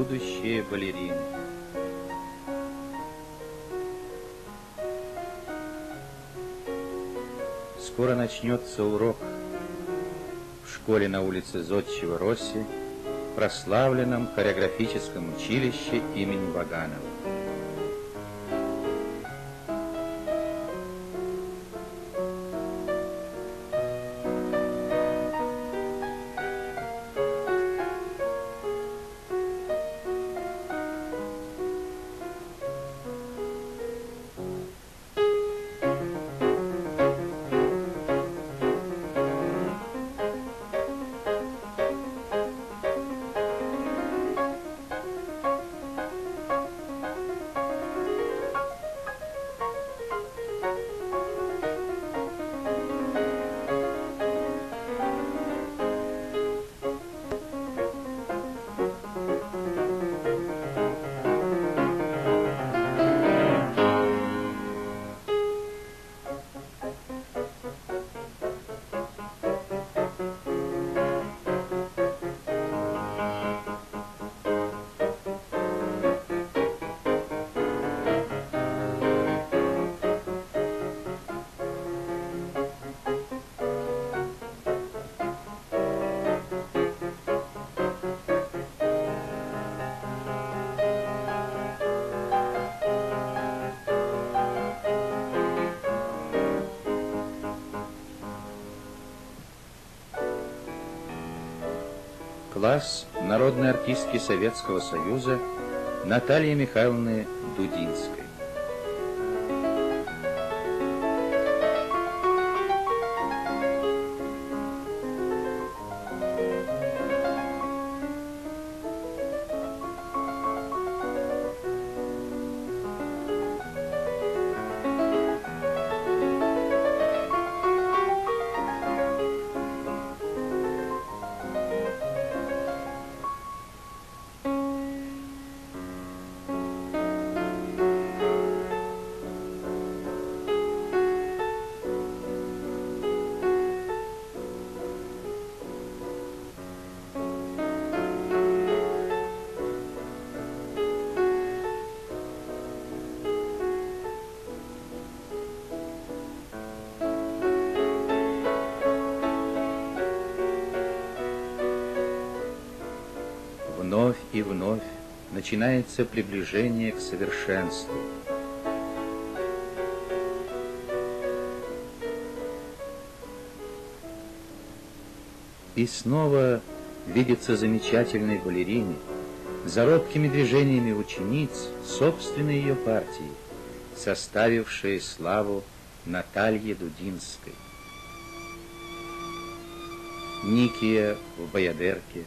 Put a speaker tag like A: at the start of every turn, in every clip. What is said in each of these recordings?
A: будущие балерины. Скоро начнется урок в школе на улице Зодчего Росси, прославленном хореографическом училище имени Ваганова. Класс народной артистки Советского Союза Натальи Михайловны Дудинской. Вновь и вновь начинается приближение к совершенству. И снова видится замечательной балерине, за робкими движениями учениц собственной ее партии, составившей славу Натальи Дудинской. Никия в Баядерке,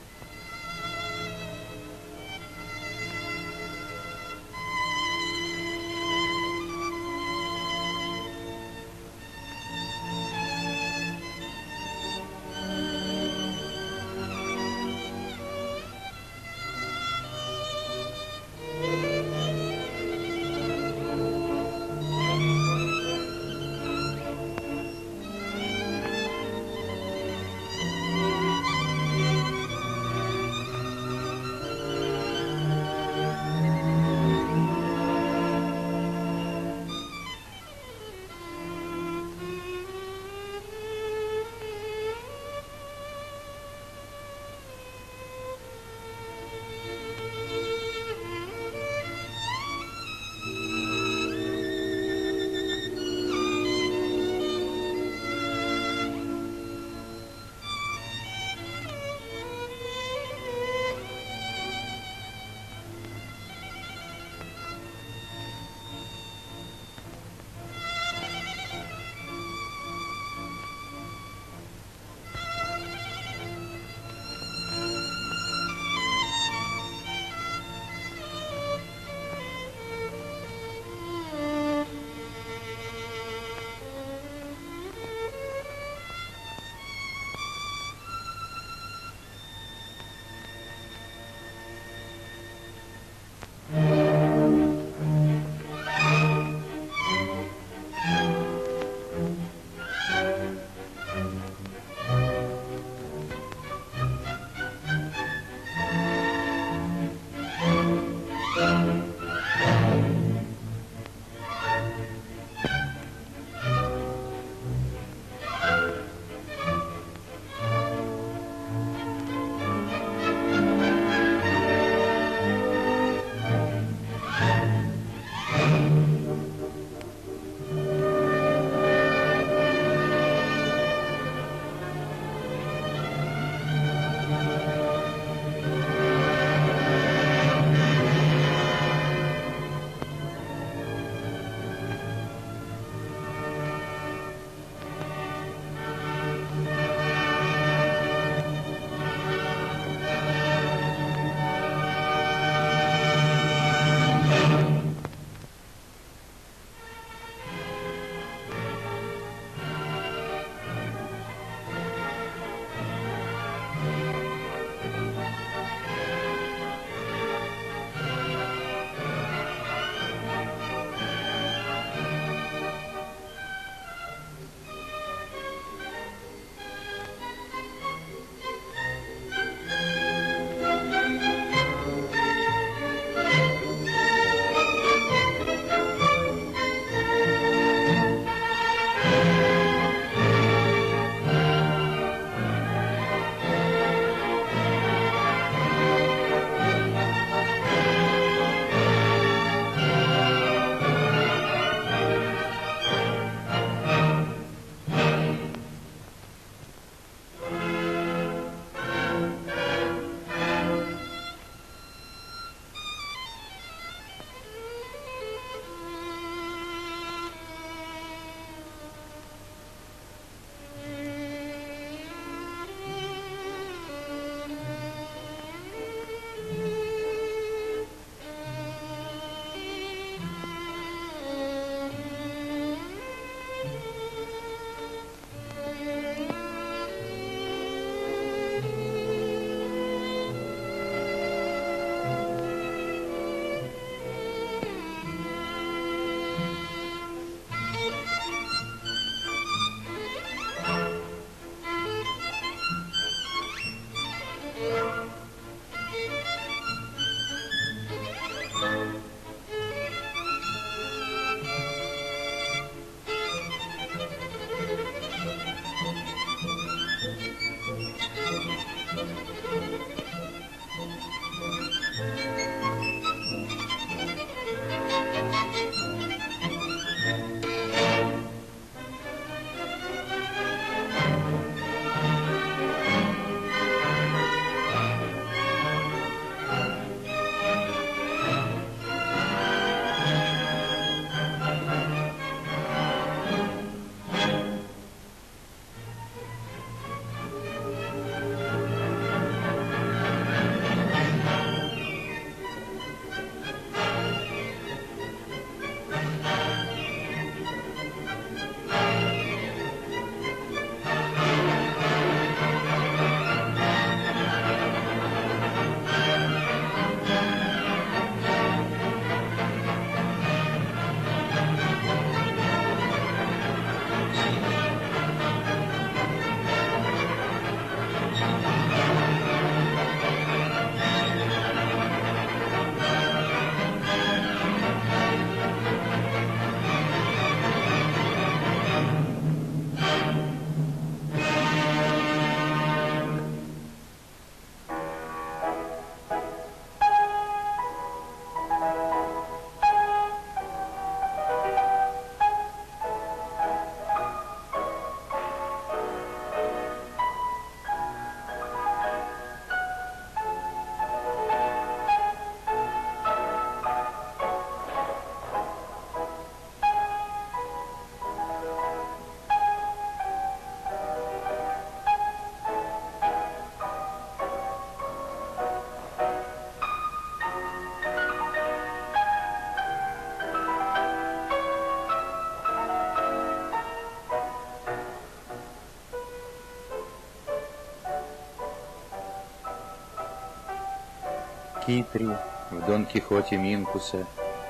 A: Китри в Дон Кихоте Минкуса,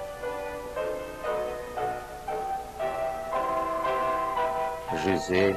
A: Жизель,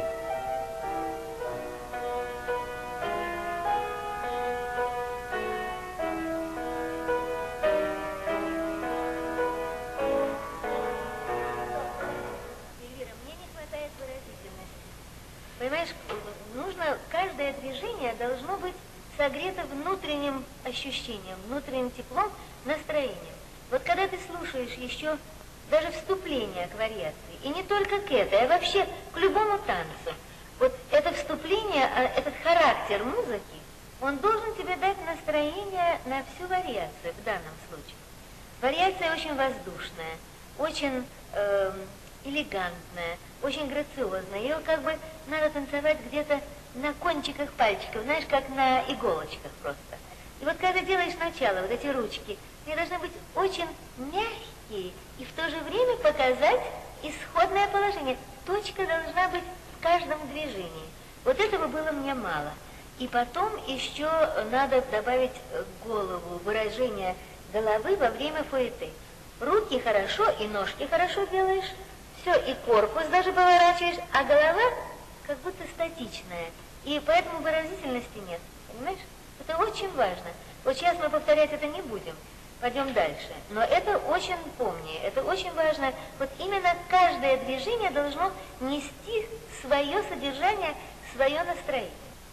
B: Понимаешь, нужно, каждое движение должно быть согрето внутренним ощущением, внутренним теплом, настроением. Вот когда ты слушаешь еще даже вступление к вариации, и не только к этой, а вообще к любому танцу, вот это вступление, этот характер музыки, он должен тебе дать настроение на всю вариацию в данном случае. Вариация очень воздушная, очень элегантная, очень грациозная. Ее как бы надо танцевать где-то на кончиках пальчиков, знаешь, как на иголочках просто. И вот когда делаешь начало, вот эти ручки, они должны быть очень мягкие и в то же время показать исходное положение. Точка должна быть в каждом движении. Вот этого было мне мало. И потом еще надо добавить голову, выражение головы во время фуэте. Руки хорошо и ножки хорошо делаешь, все, и корпус даже поворачиваешь, а голова как будто статичная. И поэтому выразительности нет, понимаешь? Это очень важно. Вот сейчас мы повторять это не будем, пойдем дальше. Но это очень помни, это очень важно. Вот именно каждое движение должно нести свое содержание, свое настроение.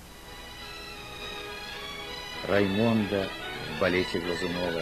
A: Раймонда в балете Глазунова.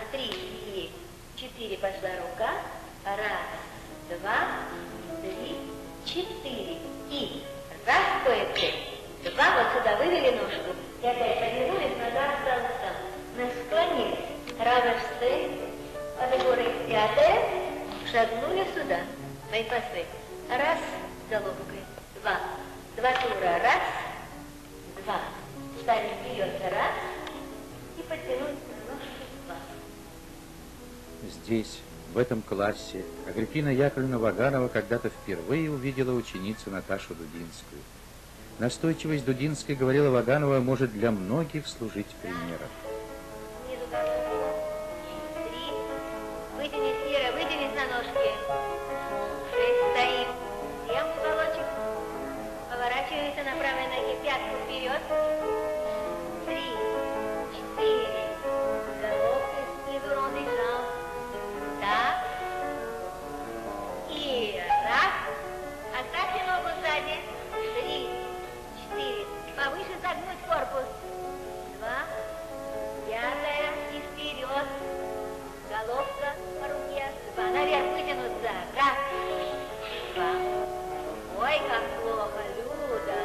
B: 3 и 4 пошла рука. Раз, два, 3, 4. И раз по этой, два, вот сюда вывели ножку. И опять повернулись, нога осталась там. Склонились. Равышты, подгоры, 5, шагнули сюда. Мои пасы. Раз, головкой, два. 2 тура, раз, два. Встали вперед, раз. И подтянулись на ножки, два.
A: Здесь, в этом классе, Агриппина Яковлевна Ваганова когда-то впервые увидела ученицу Наташу Дудинскую. Настойчивость Дудинской, говорила Ваганова, может для многих служить примером.
B: Снизу голову. 3. Вытянись, Ира, вытянись на ножки. 6, стоим. 7, уголочек. Поворачиваемся на правой ноге, пятку вперед. 3, 4. Головкой снизу ровный жал. Так. И раз. Оставьте ногу сзади. 3, 4. Повыше загнуть корпус. 2. 5 и вперед. Головка по руке. 2. Наверх вытянуться. Раз. 2. Ой, как плохо, Люда.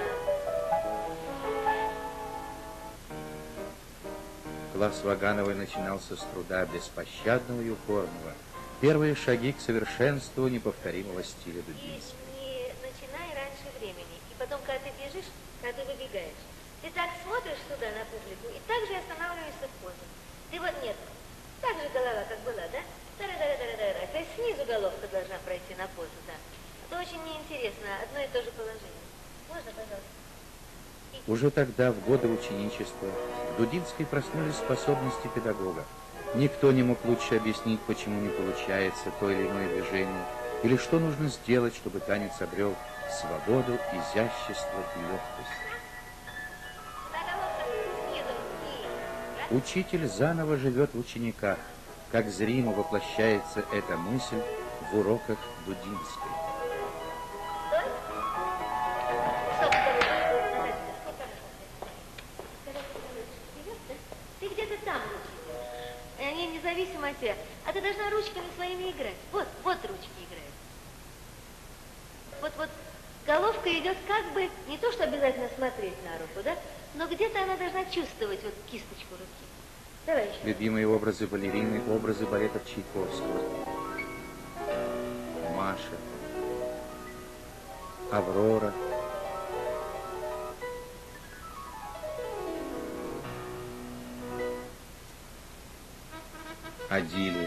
A: Класс Вагановой начинался с труда беспощадного и упорного. Первые шаги к совершенству неповторимого стиля Дудинской.
B: Не начинай раньше времени. И потом, когда ты бежишь, когда ты выбегаешь, ты так смотришь сюда на публику и так же останавливаешься в позе. Ты вот нет. Так же голова, как была, да? Тара-тара-тара-тара. То есть снизу головка должна пройти на позу, да. Это очень неинтересно, одно и то же положение. Можно, пожалуйста?
A: Уже тогда, в годы ученичества, в Дудинской проснулись способности педагога. Никто не мог лучше объяснить, почему не получается то или иное движение, или что нужно сделать, чтобы танец обрел свободу, изящество и легкость. Учитель заново живет в учениках, как зримо воплощается эта мысль в уроках Дудинской.
B: Ты где-то там ручки. И они независимо от тебя. А ты должна ручками своими играть. Вот ручки играют. Вот головка идет как бы, не то, что обязательно смотреть на руку, да? Но где-то она должна чувствовать вот кисточку руки. Давай еще.
A: Любимые образы балерины, образы балетов Чайковского. Маша, Аврора. Адилия.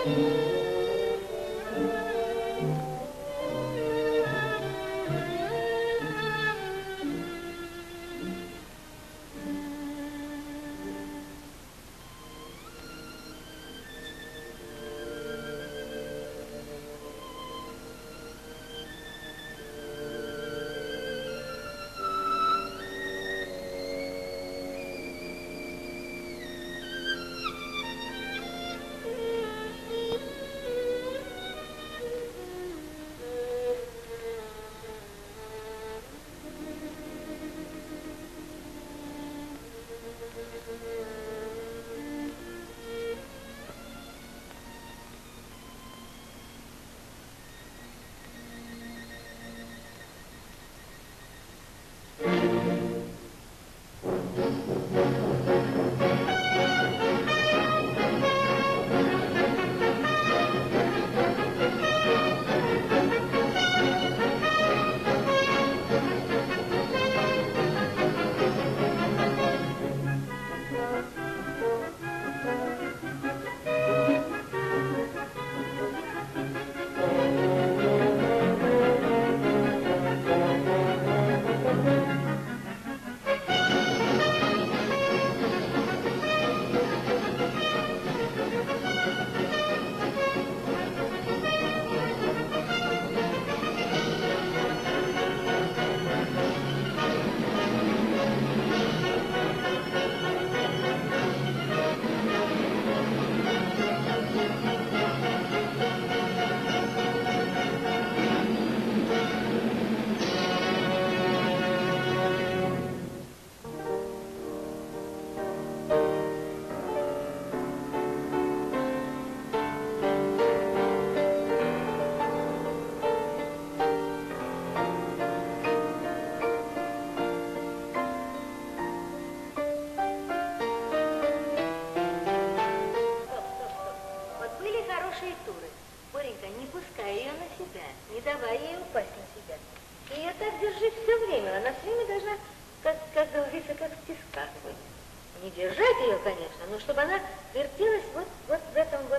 B: Не держать ее, конечно, но чтобы она вертелась вот в этом вот,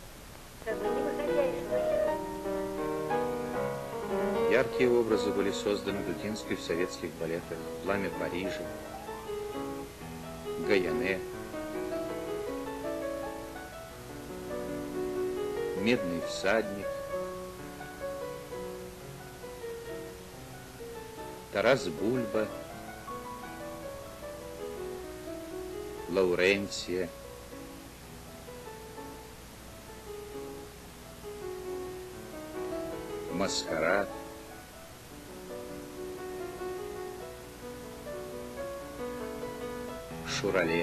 B: как бы не выходя из своих.
A: Яркие образы были созданы Дудинской в советских балетах «Пламя Парижа», «Гаяне», «Медный всадник», Тарас Бульба, Лауренция, Маскарад, Шурале.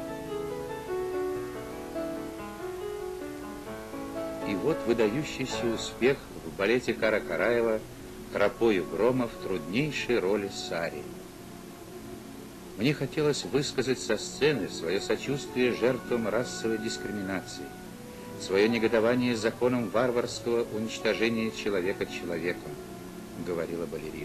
A: И вот выдающийся успех в балете Кара-Караева «Тропою грома» в труднейшей роли Сари. Мне хотелось высказать со сцены свое сочувствие жертвам расовой дискриминации, свое негодование законом варварского уничтожения человека человеком, говорила балерина.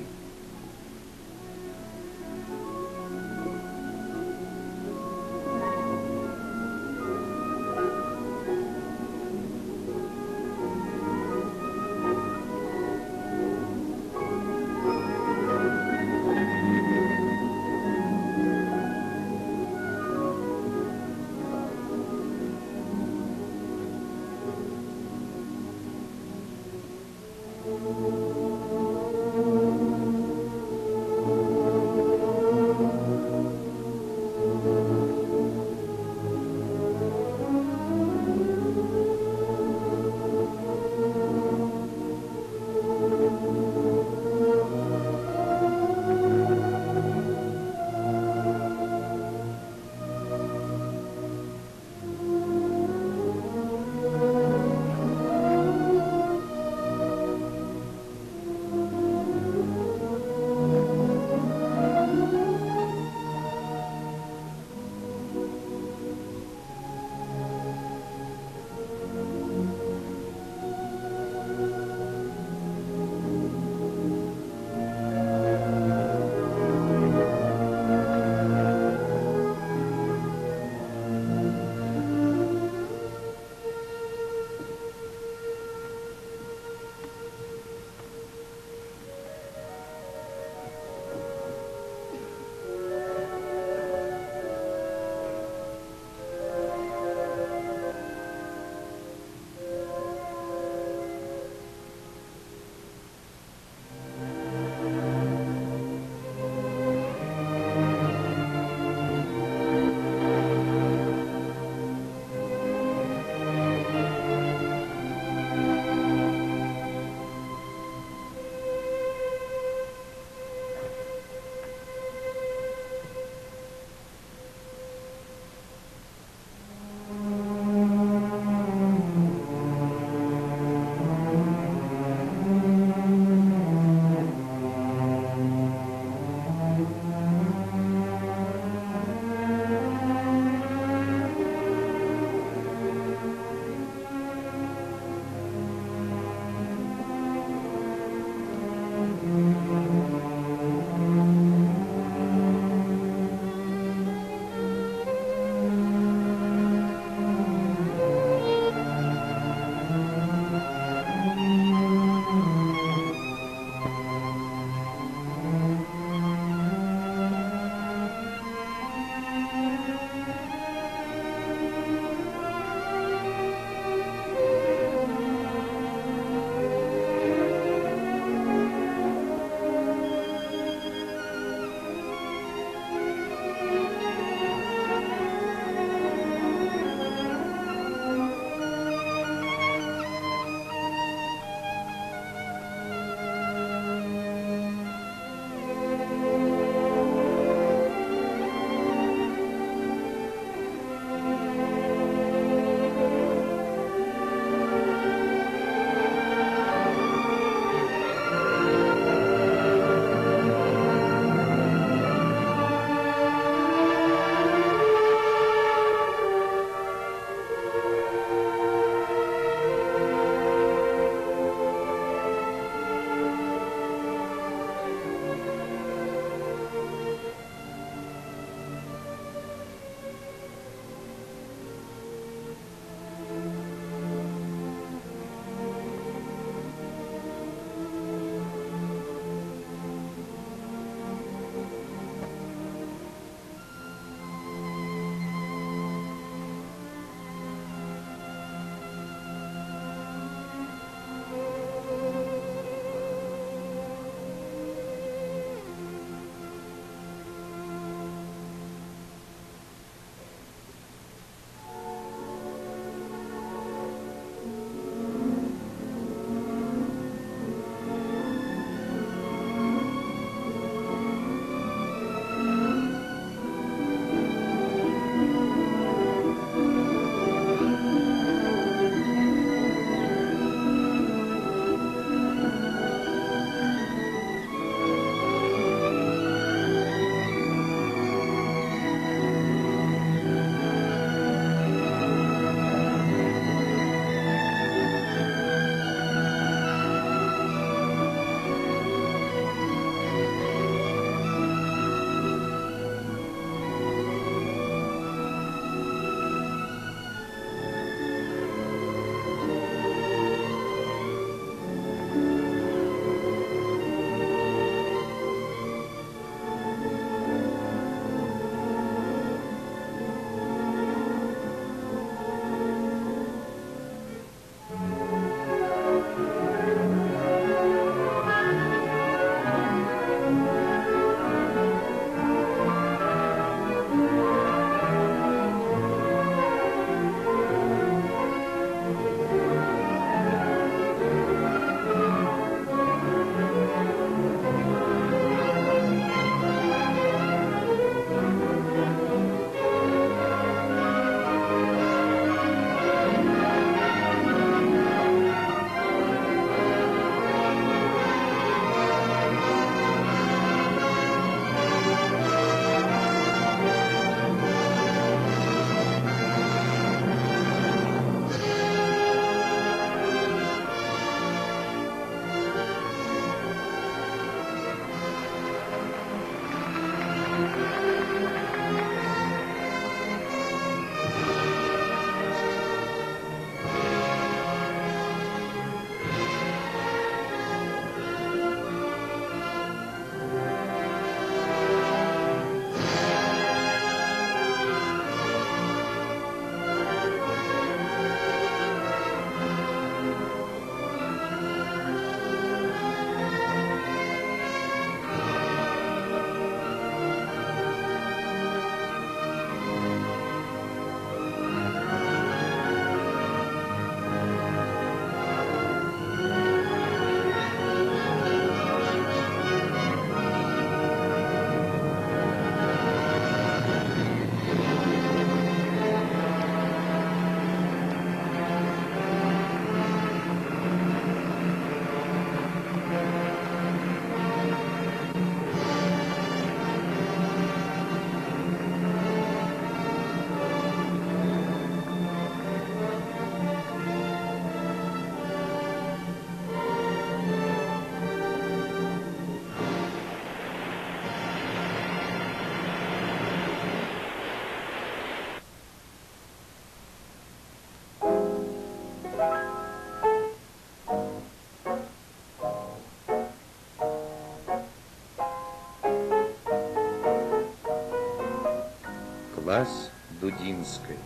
A: Класс Дудинской.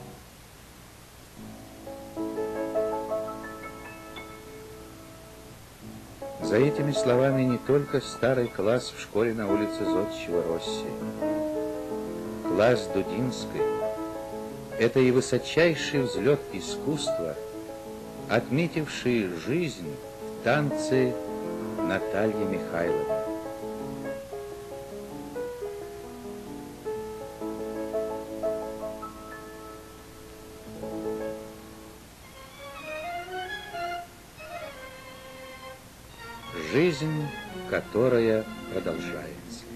A: За этими словами не только старый класс в школе на улице Зодчего Росси. Класс Дудинской – это и высочайший взлет искусства, отметивший жизнь в танце Натальи Михайловны. Жизнь, которая продолжается.